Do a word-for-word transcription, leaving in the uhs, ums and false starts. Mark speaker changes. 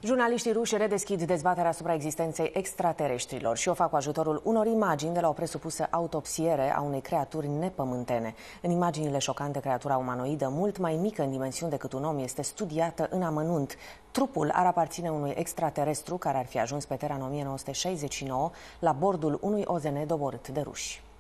Speaker 1: Jurnaliștii ruși redeschid dezbaterea asupra existenței extraterestrilor și o fac cu ajutorul unor imagini de la o presupusă autopsiere a unei creaturi nepământene. În imaginile șocante, creatura umanoidă, mult mai mică în dimensiuni decât un om, este studiată în amănunt. Trupul ar aparține unui extraterestru care ar fi ajuns pe Terra în o mie nouă sute șaizeci și nouă la bordul unui O Z N doborât de ruși.